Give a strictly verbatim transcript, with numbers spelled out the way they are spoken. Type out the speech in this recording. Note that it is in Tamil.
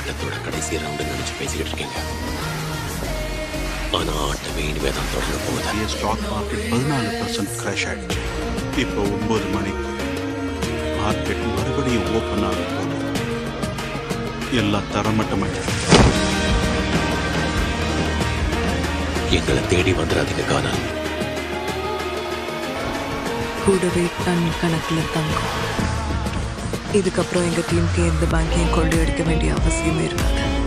ஆட்டத்தோட கடைசி ரவுண்டு நினைச்சு பேசிக்கிட்டு இருக்கீங்க. ஆனா ஆட்டமே இனிமே தான் தொடர போகுது. ஸ்டாக் மார்க்கெட் பதினாலு பர்சன்ட் கிராஷ் ஆயிடுச்சு. இப்போ ஒன்பது மணிக்கு மார்க்கெட் மறுபடியும் ஓப்பன் ஆக போகுது. எல்லாம் தரமட்டமாயிடுச்சு. எங்களை தேடி வந்துடாதீங்க காணா. கூடவே டன் கணக்கில் தங்கம். இதுக்கப்புறம் எங்க டீமுக்கு எந்த பேங்கையும் கொள்ளையடிக்க வேண்டிய அவசியமே இருக்காது.